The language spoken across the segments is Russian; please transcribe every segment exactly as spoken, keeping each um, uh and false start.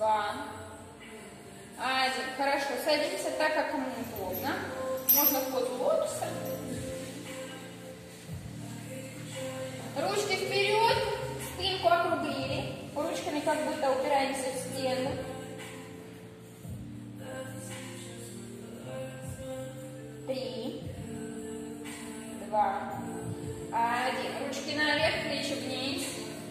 два, один. Хорошо, садимся так, как кому удобно. Можно в позу лотоса. Ручки вперед, спинку округлили. Ручками как будто упираемся в стену. Три, два, один. Ручки наверх, плечи вниз.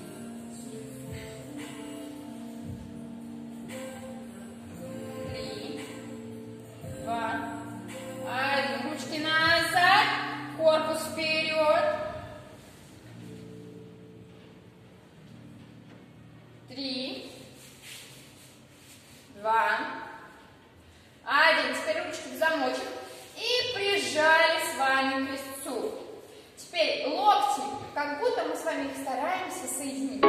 Три, два, один. Ручки назад, корпус вперед. Три, два, один. Теперь ручки в замочек. И прижали с вами к крестцу. Теперь локти, как будто мы с вами их стараемся соединить.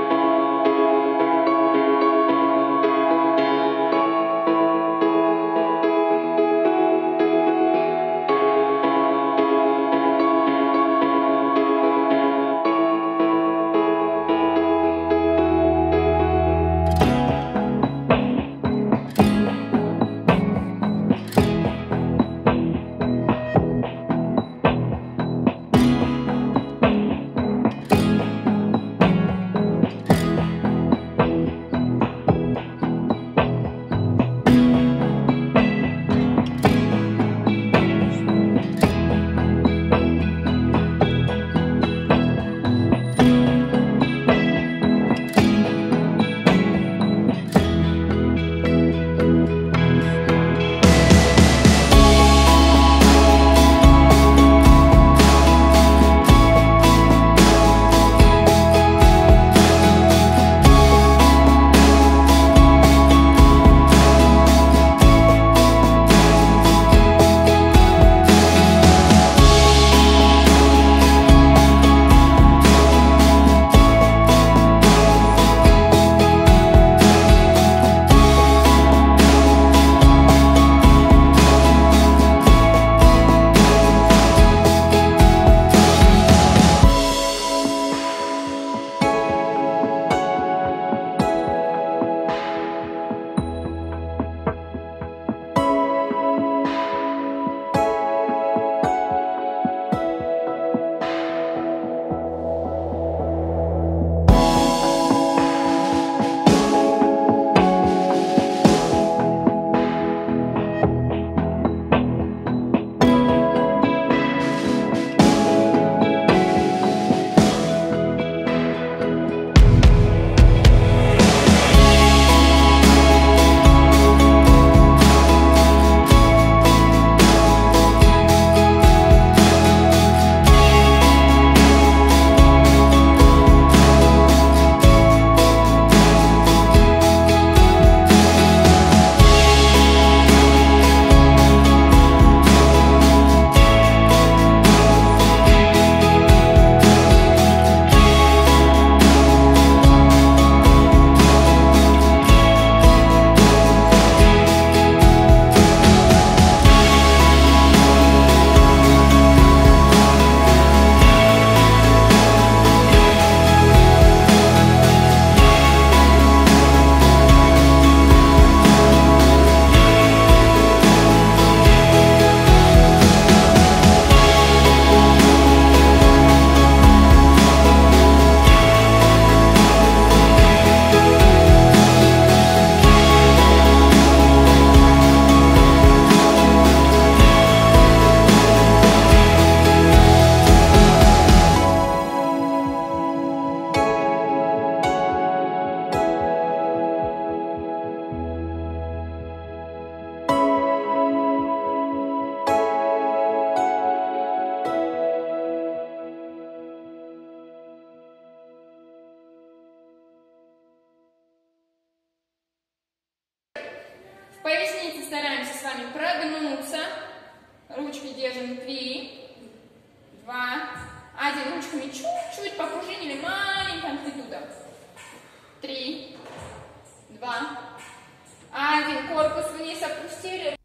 В пояснице стараемся с вами прогнуться. Ручки держим. Три, два, один. Ручками чуть-чуть попружинили. Маленькая амплитуда. Три, два, один. Корпус вниз опустили.